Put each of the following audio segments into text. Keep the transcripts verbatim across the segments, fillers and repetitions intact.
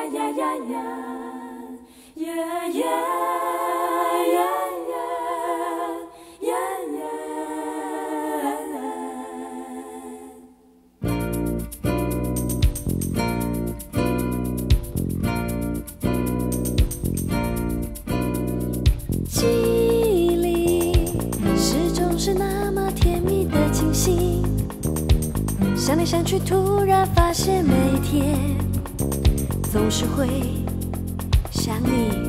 记忆里始终是那么甜蜜的惊喜，想来想去，突然发现每一天总是会想你。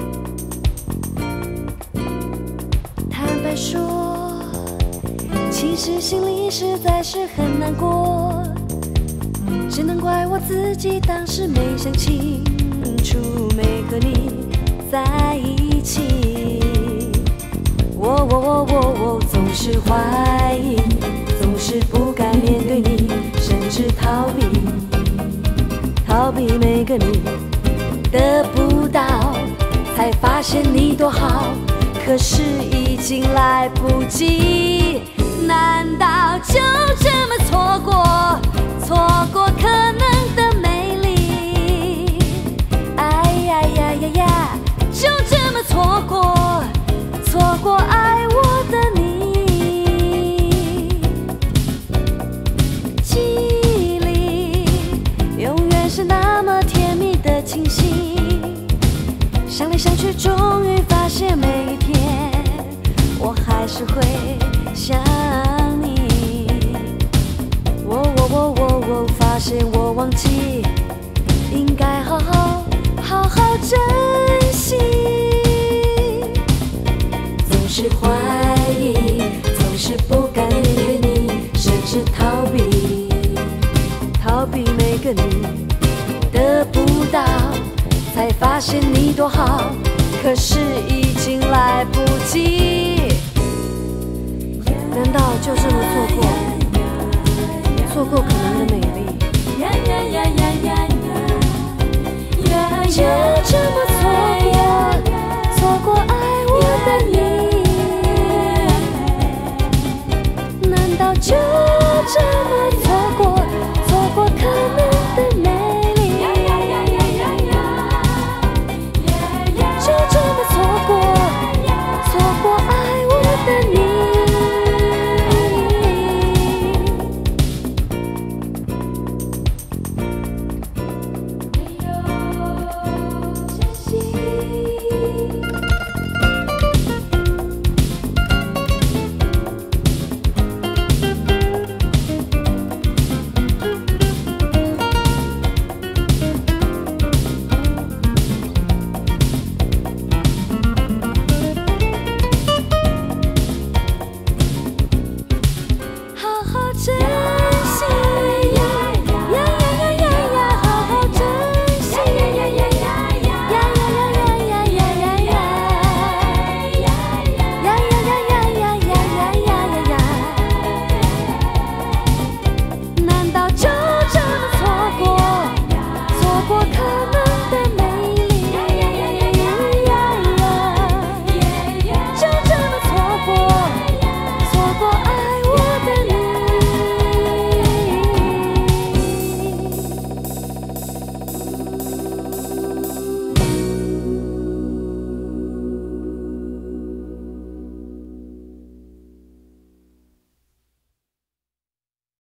坦白说，其实心里实在是很难过，只能怪我自己当时没想清楚，没和你在一起。我我我我我总是怀疑，总是不敢面对你，甚至逃避，逃避每个你得不到，才发现你多好，可是已经来不及。难道就这么错过，错过可能的美丽？哎呀呀呀呀，就这么错过，错过爱我的你。记忆里永远是那么甜蜜的清晰，想来想去，终于发现每一天我还是会想你。我我我我我发现我忘记，应该好好好好珍惜。总是怀疑，总是不敢面对你，甚至逃避，逃避每个你得不到，才发现你多好，可是已经来不及。难道就这么错过，错过可能的美丽？就这么错过，错过爱我的你？难道就